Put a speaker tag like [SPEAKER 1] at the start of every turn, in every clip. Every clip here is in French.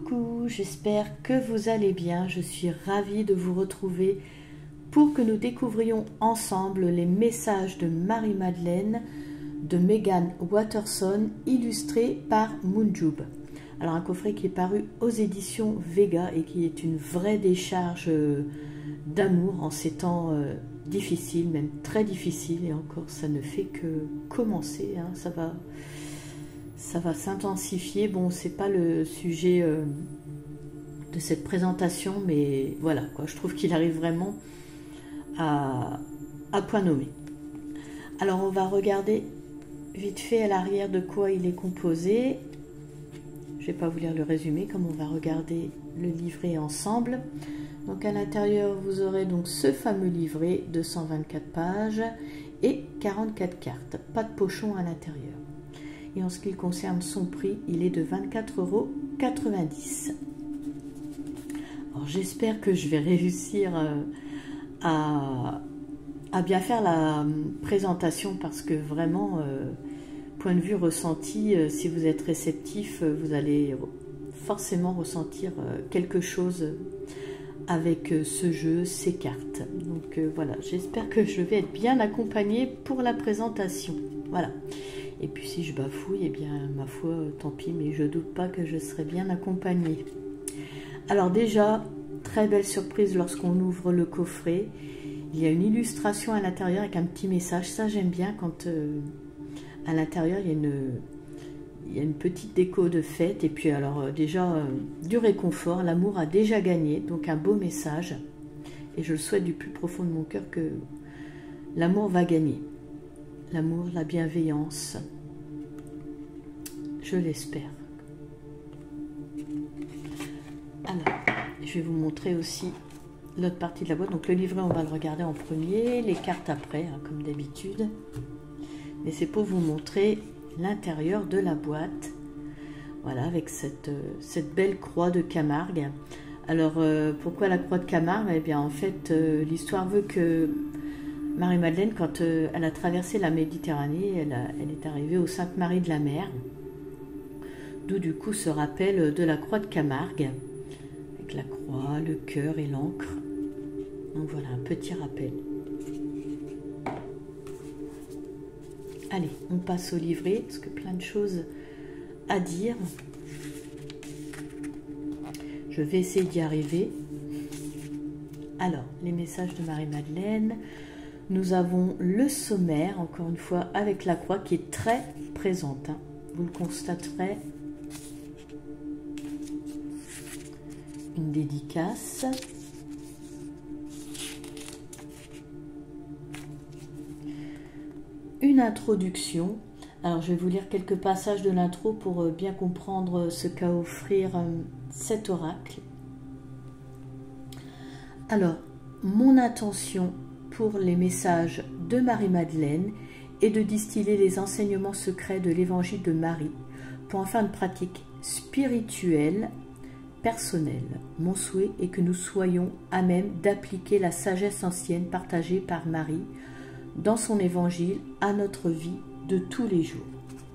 [SPEAKER 1] Coucou, j'espère que vous allez bien. Je suis ravie de vous retrouver pour que nous découvrions ensemble les messages de Marie-Madeleine de Megan Watterson, illustrés par Moonjube. Alors un coffret qui est paru aux éditions Vega et qui est une vraie décharge d'amour en ces temps difficiles, même très difficiles, et encore ça ne fait que commencer, hein. Ça va s'intensifier. Bon, c'est pas le sujet de cette présentation, mais voilà quoi, je trouve qu'il arrive vraiment à point nommé. Alors on va regarder vite fait à l'arrière de quoi il est composé. Je vais pas vous lire le résumé, comme on va regarder le livret ensemble. Donc à l'intérieur vous aurez donc ce fameux livret de 124 pages et 44 cartes, pas de pochon à l'intérieur. Et en ce qui concerne son prix, il est de 24,90 €. Alors j'espère que je vais réussir à bien faire la présentation, parce que vraiment, point de vue ressenti, si vous êtes réceptif, vous allez forcément ressentir quelque chose avec ce jeu, ces cartes. Donc voilà, j'espère que je vais être bien accompagnée pour la présentation. Voilà. Et puis si je bafouille, eh bien ma foi, tant pis, mais je doute pas que je serai bien accompagnée. Alors déjà, très belle surprise lorsqu'on ouvre le coffret. Il y a une illustration à l'intérieur avec un petit message. Ça j'aime bien quand à l'intérieur il y a une petite déco de fête. Et puis alors déjà du réconfort, l'amour a déjà gagné, donc un beau message. Et je le souhaite du plus profond de mon cœur que l'amour va gagner. L'amour, la bienveillance, je l'espère. Alors, je vais vous montrer aussi l'autre partie de la boîte. Donc le livret, on va le regarder en premier, les cartes après, hein, comme d'habitude. Mais c'est pour vous montrer l'intérieur de la boîte. Voilà, avec cette belle croix de Camargue. Alors, pourquoi la croix de Camargue? Eh bien, en fait, l'histoire veut que Marie-Madeleine, quand elle a traversé la Méditerranée, elle est arrivée au Sainte-Marie de la Mer, d'où du coup ce rappel de la croix de Camargue, avec la croix, le cœur et l'encre. Donc voilà, un petit rappel. Allez, on passe au livret, parce que plein de choses à dire. Je vais essayer d'y arriver. Alors, les messages de Marie-Madeleine. Nous avons le sommaire, encore une fois, avec la croix qui est très présente, hein. Vous le constaterez. Une dédicace. Une introduction. Alors, je vais vous lire quelques passages de l'intro pour bien comprendre ce qu'a offrir cet oracle. Alors, mon intention pour les messages de Marie-Madeleine et de distiller les enseignements secrets de l'évangile de Marie pour en faire une pratique spirituelle, personnelle. Mon souhait est que nous soyons à même d'appliquer la sagesse ancienne partagée par Marie dans son évangile à notre vie de tous les jours.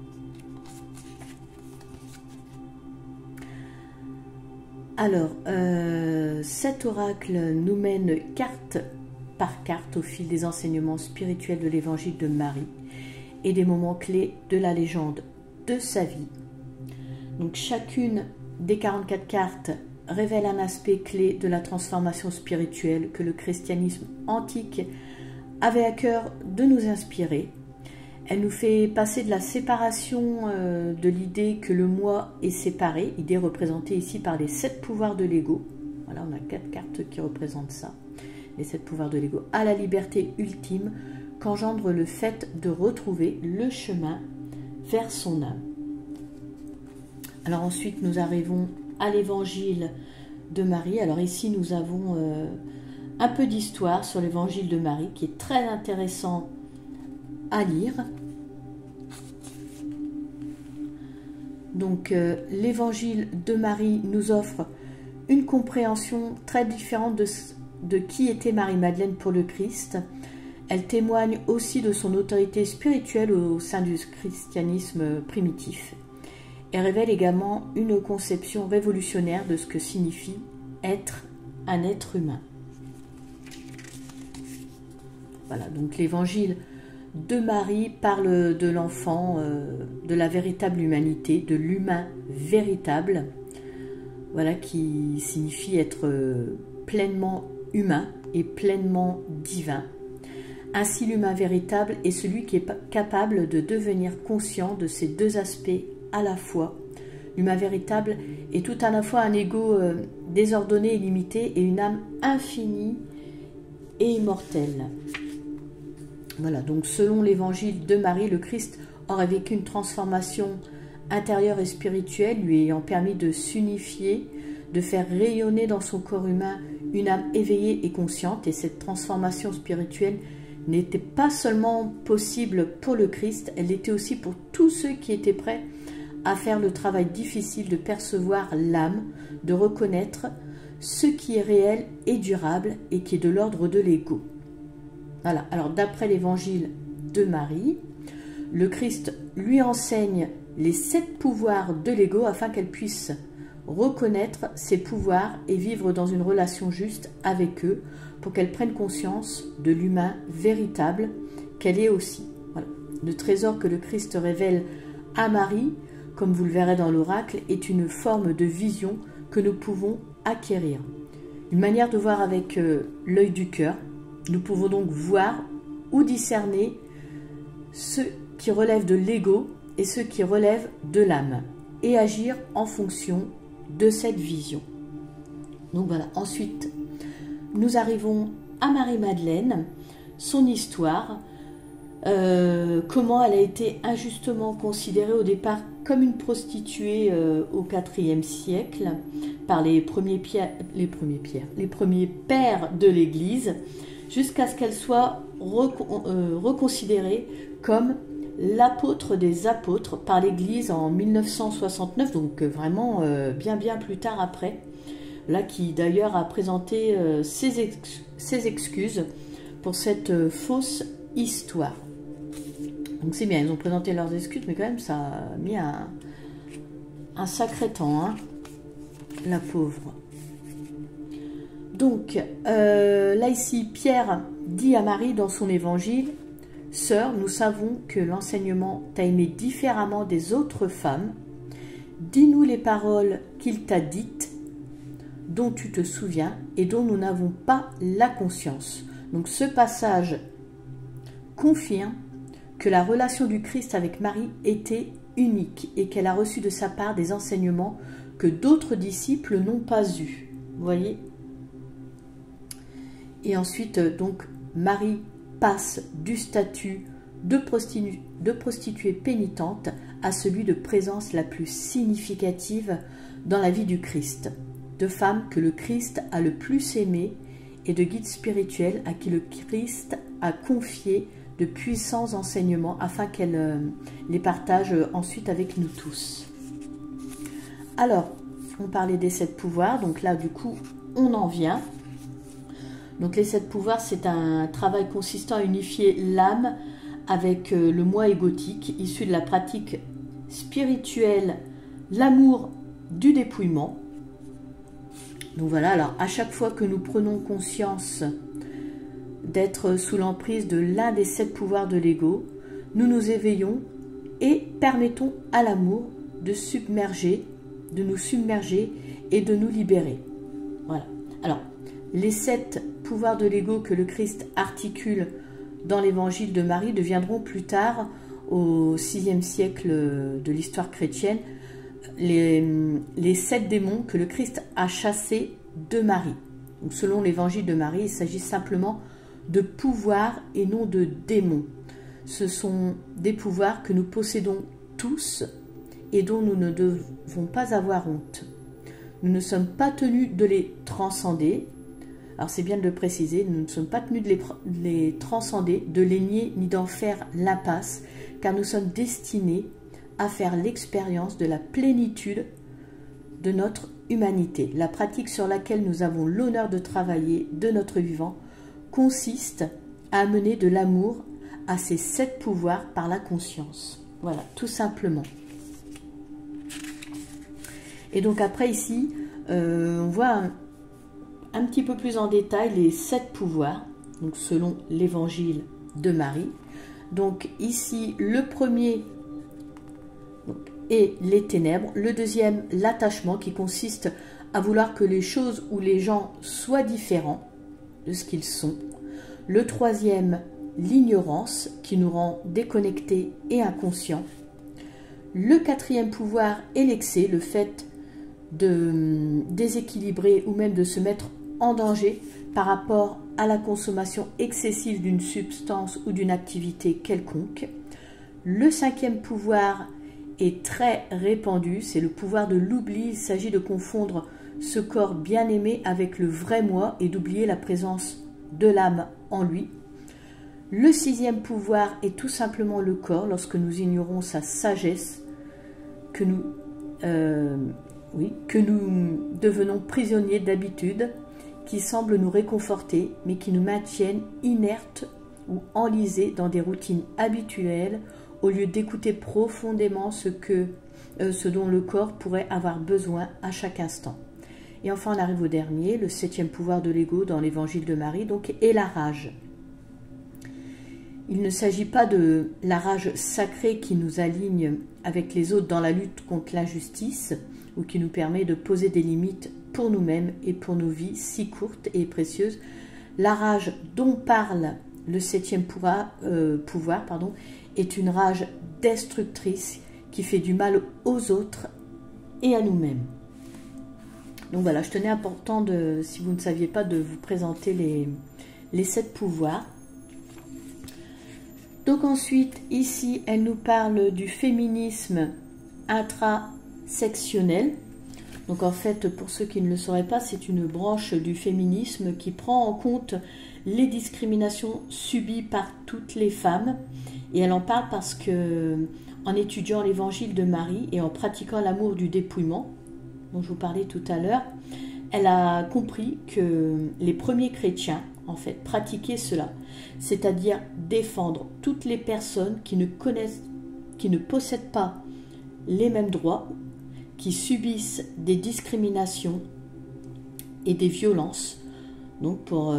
[SPEAKER 1] Alors, cet oracle nous mène carte par carte au fil des enseignements spirituels de l'évangile de Marie et des moments clés de la légende de sa vie. Donc chacune des 44 cartes révèle un aspect clé de la transformation spirituelle que le christianisme antique avait à cœur de nous inspirer. Elle nous fait passer de la séparation de l'idée que le moi est séparé, idée représentée ici par les 7 pouvoirs de l'ego. Voilà, on a 4 cartes qui représentent ça. Les 7 pouvoirs de l'ego, à la liberté ultime qu'engendre le fait de retrouver le chemin vers son âme. Alors ensuite, nous arrivons à l'évangile de Marie. Alors ici, nous avons un peu d'histoire sur l'évangile de Marie qui est très intéressant à lire. Donc l'évangile de Marie nous offre une compréhension très différente de qui était Marie-Madeleine pour le Christ. Elle témoigne aussi de son autorité spirituelle au sein du christianisme primitif. et révèle également une conception révolutionnaire de ce que signifie être un être humain. Voilà, donc l'évangile de Marie parle de l'enfant, de la véritable humanité, de l'humain véritable, voilà, qui signifie être pleinement humain et pleinement divin. Ainsi, l'humain véritable est celui qui est capable de devenir conscient de ces deux aspects à la fois. L'humain véritable est tout à la fois un ego désordonné et limité et une âme infinie et immortelle. Voilà, donc selon l'évangile de Marie, le Christ aurait vécu une transformation intérieure et spirituelle, lui ayant permis de s'unifier, de faire rayonner dans son corps humain une âme éveillée et consciente. Et cette transformation spirituelle n'était pas seulement possible pour le Christ, elle l'était aussi pour tous ceux qui étaient prêts à faire le travail difficile de percevoir l'âme, de reconnaître ce qui est réel et durable et qui est de l'ordre de l'ego. Voilà, alors d'après l'évangile de Marie, le Christ lui enseigne les 7 pouvoirs de l'ego afin qu'elle puisse reconnaître ses pouvoirs et vivre dans une relation juste avec eux pour qu'elle prenne conscience de l'humain véritable qu'elle est aussi. Voilà. Le trésor que le Christ révèle à Marie, comme vous le verrez dans l'oracle, est une forme de vision que nous pouvons acquérir. Une manière de voir avec l'œil du cœur. Nous pouvons donc voir ou discerner ce qui relève de l'ego et ce qui relève de l'âme et agir en fonction de cette vision. Donc voilà, ensuite nous arrivons à Marie-Madeleine, son histoire, comment elle a été injustement considérée au départ comme une prostituée au IVe siècle par les premiers pères de l'Église, jusqu'à ce qu'elle soit reconsidérée comme l'apôtre des apôtres par l'Église en 1969, donc vraiment bien plus tard après, là qui d'ailleurs a présenté ses excuses pour cette fausse histoire. Donc c'est bien, ils ont présenté leurs excuses, mais quand même ça a mis un sacré temps, hein, la pauvre. Donc, là ici, Pierre dit à Marie dans son évangile, « Sœur, nous savons que l'enseignement t'a aimé différemment des autres femmes. Dis-nous les paroles qu'il t'a dites, dont tu te souviens et dont nous n'avons pas la conscience. » Donc ce passage confirme que la relation du Christ avec Marie était unique et qu'elle a reçu de sa part des enseignements que d'autres disciples n'ont pas eus. Vous voyez ? Et ensuite, donc, Marie passe du statut de prostituée pénitente à celui de présence la plus significative dans la vie du Christ, de femme que le Christ a le plus aimée et de guide spirituel à qui le Christ a confié de puissants enseignements afin qu'elle les partage ensuite avec nous tous. Alors, on parlait des 7 pouvoirs, donc là, du coup, on en vient. Donc les 7 pouvoirs, c'est un travail consistant à unifier l'âme avec le moi égotique, issu de la pratique spirituelle, l'amour du dépouillement. Donc voilà, alors à chaque fois que nous prenons conscience d'être sous l'emprise de l'un des 7 pouvoirs de l'ego, nous nous éveillons et permettons à l'amour de nous submerger et de nous libérer. Voilà. Alors, les 7 pouvoirs de l'ego que le Christ articule dans l'évangile de Marie deviendront plus tard, au VIe siècle de l'histoire chrétienne, les 7 démons que le Christ a chassés de Marie. Donc, selon l'évangile de Marie, il s'agit simplement de pouvoirs et non de démons. Ce sont des pouvoirs que nous possédons tous et dont nous ne devons pas avoir honte. Nous ne sommes pas tenus de les transcender. Alors c'est bien de le préciser, nous ne sommes pas tenus de les transcender, de les nier ni d'en faire l'impasse, car nous sommes destinés à faire l'expérience de la plénitude de notre humanité. La pratique sur laquelle nous avons l'honneur de travailler de notre vivant consiste à amener de l'amour à ces 7 pouvoirs par la conscience. Voilà, tout simplement. Et donc après ici, on voit un petit peu plus en détail les 7 pouvoirs, donc selon l'évangile de Marie. Donc ici, le premier est les ténèbres, le deuxième, l'attachement, qui consiste à vouloir que les choses ou les gens soient différents de ce qu'ils sont. Le troisième, l'ignorance, qui nous rend déconnectés et inconscients. Le quatrième pouvoir est l'excès, le fait de déséquilibrer ou même de se mettre en danger par rapport à la consommation excessive d'une substance ou d'une activité quelconque. Le cinquième pouvoir est très répandu, c'est le pouvoir de l'oubli. Il s'agit de confondre ce corps bien-aimé avec le vrai moi et d'oublier la présence de l'âme en lui. Le sixième pouvoir est tout simplement le corps, lorsque nous ignorons sa sagesse, que nous devenons prisonniers d'habitudes qui semblent nous réconforter, mais qui nous maintiennent inertes ou enlisés dans des routines habituelles, au lieu d'écouter profondément ce dont le corps pourrait avoir besoin à chaque instant. Et enfin, on arrive au dernier, le septième pouvoir de l'ego dans l'évangile de Marie, donc, est la rage. Il ne s'agit pas de la rage sacrée qui nous aligne avec les autres dans la lutte contre l'injustice, ou qui nous permet de poser des limites pour nous-mêmes et pour nos vies si courtes et précieuses. La rage dont parle le septième pouvoir, est une rage destructrice qui fait du mal aux autres et à nous-mêmes. Donc voilà, je tenais important, si vous ne saviez pas, de vous présenter les 7 pouvoirs. Donc ensuite, ici, elle nous parle du féminisme intrasectionnel. Donc en fait, pour ceux qui ne le sauraient pas, c'est une branche du féminisme qui prend en compte les discriminations subies par toutes les femmes. Et elle en parle parce que, en étudiant l'évangile de Marie et en pratiquant l'amour du dépouillement, dont je vous parlais tout à l'heure, elle a compris que les premiers chrétiens, en fait, pratiquaient cela, c'est-à-dire défendre toutes les personnes qui ne possèdent pas les mêmes droits, qui subissent des discriminations et des violences, donc pour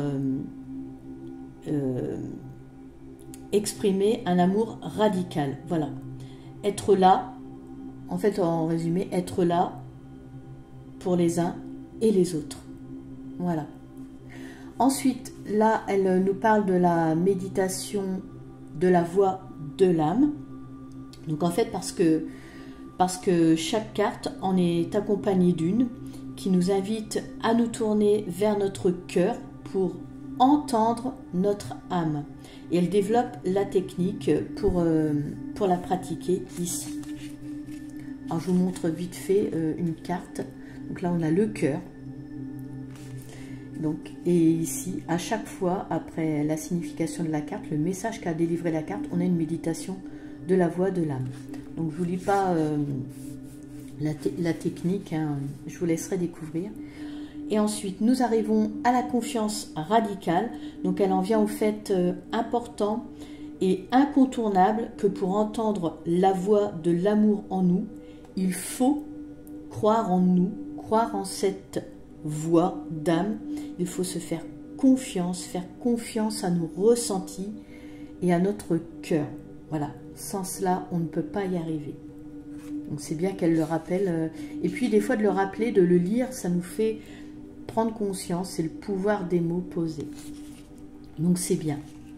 [SPEAKER 1] exprimer un amour radical. Voilà. Être là, en fait, en résumé, être là pour les uns et les autres. Voilà. Ensuite, là, elle nous parle de la méditation de la voix de l'âme. Donc en fait, parce que chaque carte en est accompagnée d'une qui nous invite à nous tourner vers notre cœur pour entendre notre âme. Et elle développe la technique pour la pratiquer ici. Alors je vous montre vite fait une carte. Donc là, on a le cœur. Donc, et ici, à chaque fois, après la signification de la carte, le message qu'a délivré la carte, on a une méditation de la voix de l'âme. Donc, je ne vous lis pas la technique, hein, je vous laisserai découvrir. Et ensuite, nous arrivons à la confiance radicale. Donc, elle en vient au fait important et incontournable que pour entendre la voix de l'amour en nous, il faut croire en nous, croire en cette voix d'âme. Il faut se faire confiance à nos ressentis et à notre cœur. Voilà, sans cela, on ne peut pas y arriver. Donc c'est bien qu'elle le rappelle. Et puis des fois de le rappeler, de le lire, ça nous fait prendre conscience, c'est le pouvoir des mots posés. Donc c'est bien.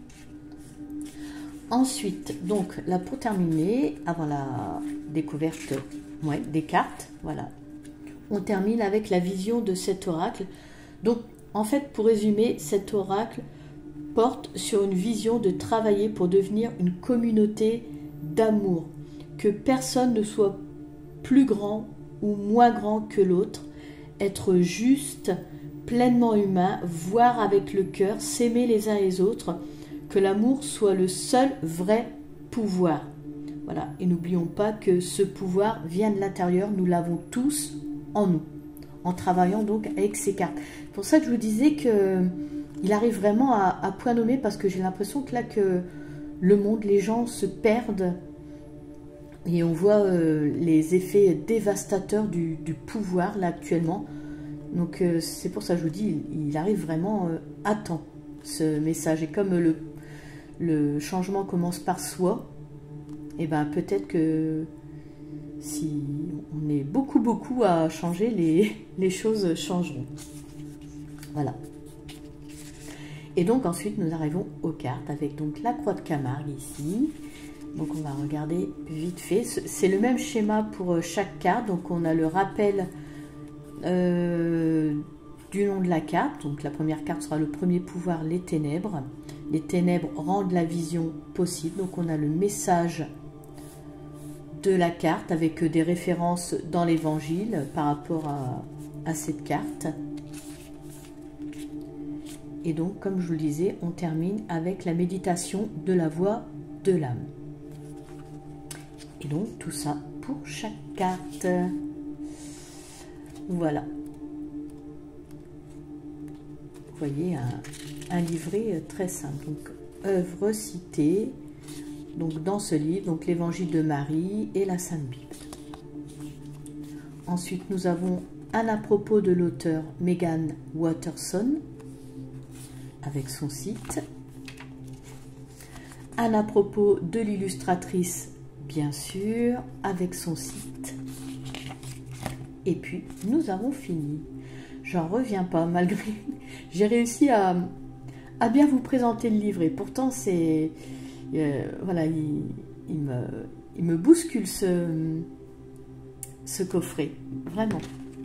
[SPEAKER 1] Ensuite, donc là pour terminer, avant la découverte des cartes, voilà, on termine avec la vision de cet oracle. Donc en fait, pour résumer, cet oracle porte sur une vision de travailler pour devenir une communauté d'amour, que personne ne soit plus grand ou moins grand que l'autre, être juste, pleinement humain, voir avec le cœur, s'aimer les uns les autres, que l'amour soit le seul vrai pouvoir. Voilà, et n'oublions pas que ce pouvoir vient de l'intérieur, nous l'avons tous en nous, en travaillant donc avec ces cartes. C'est pour ça que je vous disais qu'il arrive vraiment à point nommé, parce que j'ai l'impression que là, que le monde, les gens se perdent Et on voit les effets dévastateurs du pouvoir là actuellement. Donc c'est pour ça que je vous dis, il arrive vraiment à temps, ce message. Et comme le changement commence par soi, et ben peut-être que si on est beaucoup à changer, les choses changeront. Voilà. Et donc ensuite nous arrivons aux cartes avec donc la croix de Camargue ici. Donc on va regarder vite fait. C'est le même schéma pour chaque carte. Donc on a le rappel du nom de la carte. Donc la première carte sera le premier pouvoir, les ténèbres. Les ténèbres rendent la vision possible. Donc on a le message de la carte avec des références dans l'évangile par rapport à cette carte. Et donc comme je vous le disais, on termine avec la méditation de la voix de l'âme. Et donc tout ça pour chaque carte. Voilà. Vous voyez un livret très simple. Donc œuvres citées donc dans ce livre, donc l'évangile de Marie et la Sainte Bible. Ensuite nous avons un à propos de l'auteur Megan Watterson avec son site. Un à propos de l'illustratrice, bien sûr, avec son site. Et puis, nous avons fini. J'en reviens pas, malgré... J'ai réussi à bien vous présenter le livret. Pourtant, c'est... voilà, il me bouscule ce coffret. Vraiment.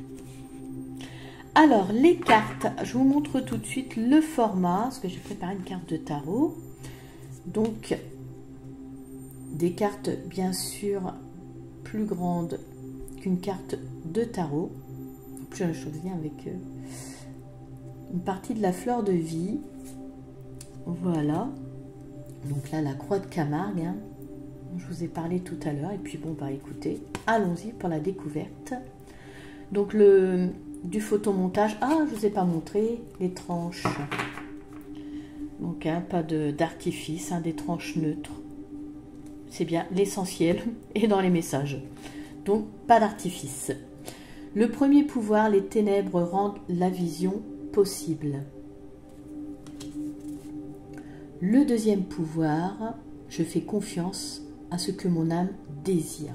[SPEAKER 1] Alors, les cartes. Je vous montre tout de suite le format, parce que j'ai préparé une carte de tarot. Donc, des cartes, bien sûr, plus grandes qu'une carte de tarot. Je viens avec une partie de la fleur de vie. Voilà. Donc là, la croix de Camargue, hein, dont je vous ai parlé tout à l'heure. Et puis bon, bah écoutez, allons-y pour la découverte. Donc du photomontage. Ah, je ne vous ai pas montré les tranches. Donc hein, pas d'artifice, hein, des tranches neutres. C'est bien l'essentiel et dans les messages. Donc pas d'artifice. Le premier pouvoir, les ténèbres rendent la vision possible. Le deuxième pouvoir, je fais confiance à ce que mon âme désire.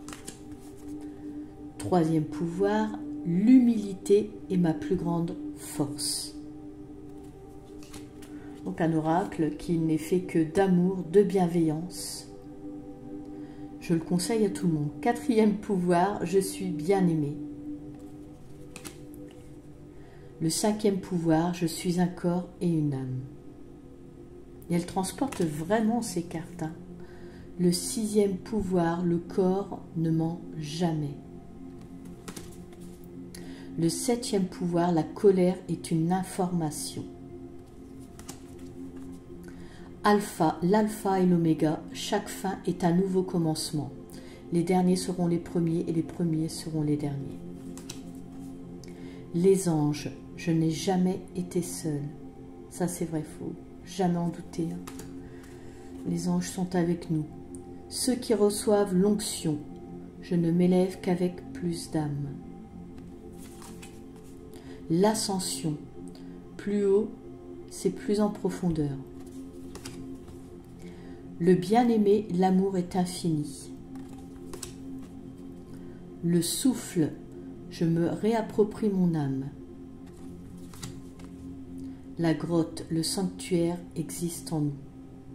[SPEAKER 1] Troisième pouvoir, l'humilité est ma plus grande force. Donc un oracle qui n'est fait que d'amour, de bienveillance. Je le conseille à tout le monde. Quatrième pouvoir, je suis bien aimé. Le cinquième pouvoir, je suis un corps et une âme. Et elle transporte vraiment ces cartes. Hein. Le sixième pouvoir, le corps ne ment jamais. Le septième pouvoir, la colère est une information. Alpha, l'alpha et l'oméga, chaque fin est un nouveau commencement. Les derniers seront les premiers et les premiers seront les derniers. Les anges, je n'ai jamais été seule. Ça c'est vrai, faut jamais en douter. Hein. Les anges sont avec nous. Ceux qui reçoivent l'onction, je ne m'élève qu'avec plus d'âme. L'ascension, plus haut, c'est plus en profondeur. Le bien-aimé, l'amour est infini. Le souffle, je me réapproprie mon âme. La grotte, le sanctuaire existe en nous.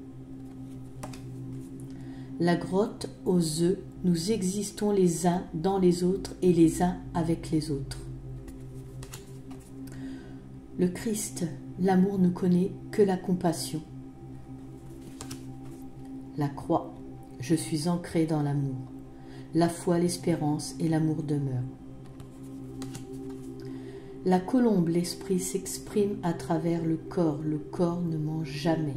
[SPEAKER 1] La grotte, aux œufs, nous existons les uns dans les autres et les uns avec les autres. Le Christ, l'amour ne connaît que la compassion. La croix, je suis ancré dans l'amour. La foi, l'espérance et l'amour demeurent. La colombe, l'esprit s'exprime à travers le corps ne ment jamais.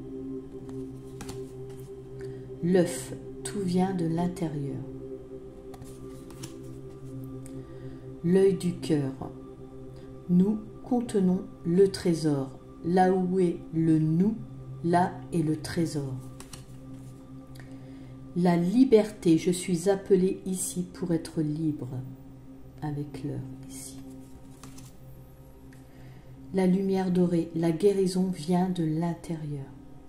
[SPEAKER 1] L'œuf, tout vient de l'intérieur. L'œil du cœur, nous contenons le trésor. Là où est le nous, là est le trésor. La liberté, je suis appelée ici pour être libre, avec l'heure ici. La lumière dorée, la guérison vient de l'intérieur.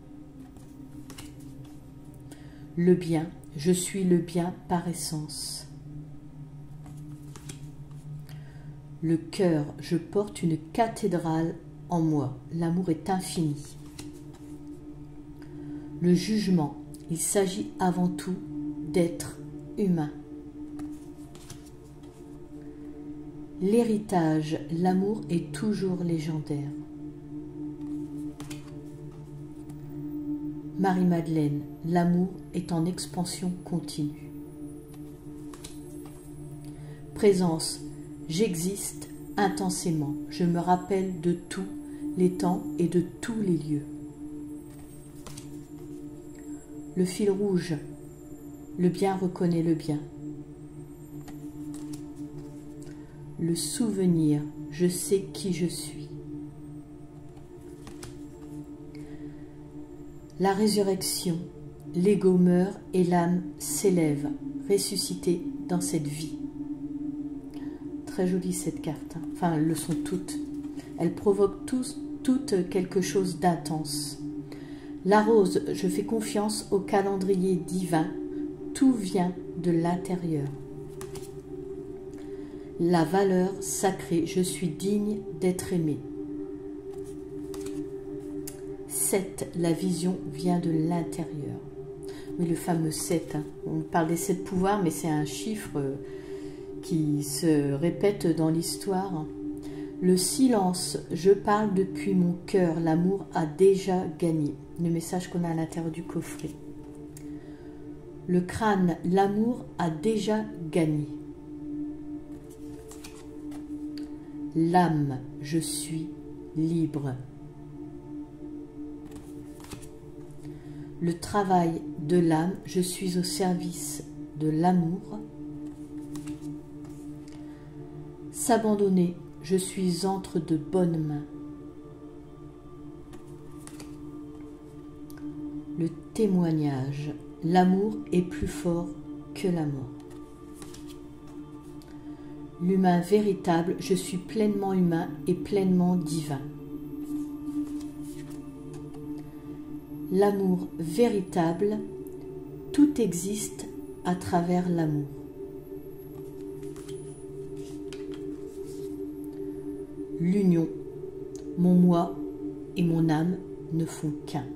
[SPEAKER 1] Le bien, je suis le bien par essence. Le cœur, je porte une cathédrale en moi. L'amour est infini. Le jugement, il s'agit avant tout d'être humain. L'héritage, l'amour est toujours légendaire. Marie-Madeleine, l'amour est en expansion continue. Présence, j'existe intensément. Je me rappelle de tous les temps et de tous les lieux. Le fil rouge, le bien reconnaît le bien. Le souvenir, je sais qui je suis. La résurrection, l'ego meurt et l'âme s'élève, ressuscitée dans cette vie. Très jolie cette carte, hein. Enfin, elles le sont toutes. Elles provoquent toutes quelque chose d'intense. La rose, je fais confiance au calendrier divin, tout vient de l'intérieur. La valeur sacrée, je suis digne d'être aimé. 7, la vision vient de l'intérieur. Oui, le fameux 7, hein. On parle des 7 pouvoirs, mais c'est un chiffre qui se répète dans l'histoire. Le silence, je parle depuis mon cœur, l'amour a déjà gagné. Le message qu'on a à l'intérieur du coffret. Le crâne, l'amour a déjà gagné. L'âme, je suis libre. Le travail de l'âme, je suis au service de l'amour. S'abandonner, je suis entre de bonnes mains. Le témoignage, l'amour est plus fort que la mort. L'humain véritable, je suis pleinement humain et pleinement divin. L'amour véritable, tout existe à travers l'amour. L'union, mon moi et mon âme ne font qu'un.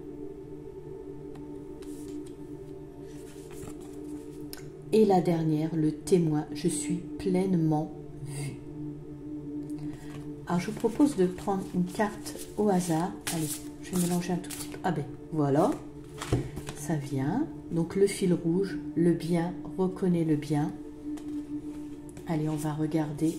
[SPEAKER 1] Et la dernière, le témoin, je suis pleinement vu. Alors je vous propose de prendre une carte au hasard. Allez, je vais mélanger un tout petit peu. Ah ben voilà, ça vient. Donc le fil rouge, le bien, reconnaît le bien. Allez, on va regarder.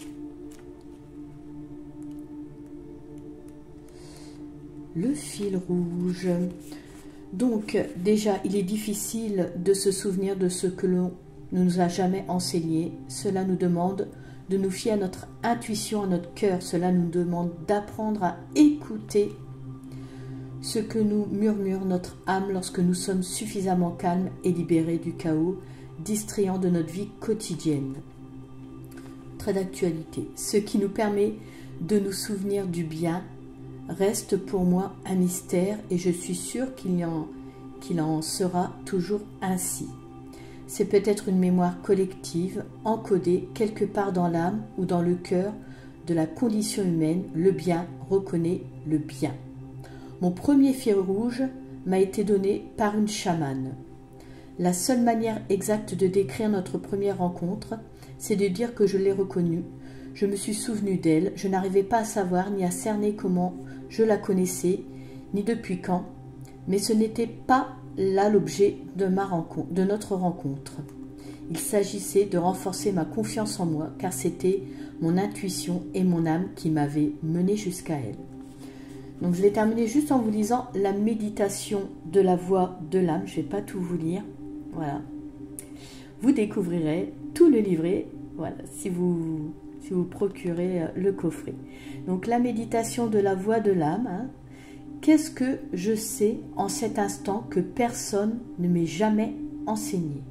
[SPEAKER 1] Le fil rouge. Donc déjà, il est difficile de se souvenir de ce que l'on ne nous a jamais enseigné. Cela nous demande de nous fier à notre intuition, à notre cœur. Cela nous demande d'apprendre à écouter ce que nous murmure notre âme lorsque nous sommes suffisamment calmes et libérés du chaos distrayant de notre vie quotidienne. Très d'actualité. Ce qui nous permet de nous souvenir du bien reste pour moi un mystère et je suis sûre qu'il en sera toujours ainsi. C'est peut-être une mémoire collective, encodée quelque part dans l'âme ou dans le cœur de la condition humaine. Le bien reconnaît le bien. Mon premier fil rouge m'a été donné par une chamane. La seule manière exacte de décrire notre première rencontre, c'est de dire que je l'ai reconnue. Je me suis souvenu d'elle, je n'arrivais pas à savoir ni à cerner comment je la connaissais, ni depuis quand, mais ce n'était pas là l'objet de notre rencontre. Il s'agissait de renforcer ma confiance en moi, car c'était mon intuition et mon âme qui m'avaient mené jusqu'à elle. Donc je vais terminer juste en vous lisant la méditation de la voix de l'âme. Je ne vais pas tout vous lire. Voilà. Vous découvrirez tout le livret, voilà, si vous procurez le coffret. Donc la méditation de la voix de l'âme. Hein. Qu'est-ce que je sais en cet instant que personne ne m'ait jamais enseigner.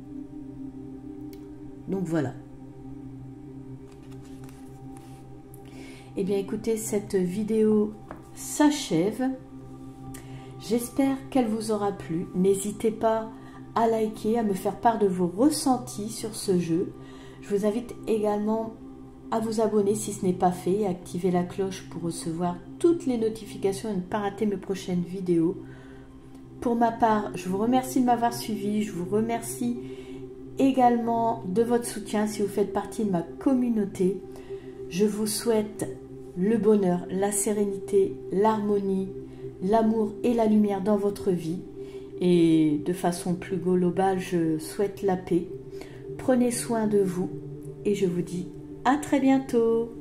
[SPEAKER 1] Donc voilà. Eh bien écoutez, cette vidéo s'achève. J'espère qu'elle vous aura plu. N'hésitez pas à liker, à me faire part de vos ressentis sur ce jeu. Je vous invite également à vous abonner si ce n'est pas fait et à activer la cloche pour recevoir toutes les notifications et ne pas rater mes prochaines vidéos. Pour ma part, je vous remercie de m'avoir suivi. Je vous remercie également de votre soutien si vous faites partie de ma communauté. Je vous souhaite le bonheur, la sérénité, l'harmonie, l'amour et la lumière dans votre vie. Et de façon plus globale, je souhaite la paix. Prenez soin de vous et je vous dis à très bientôt.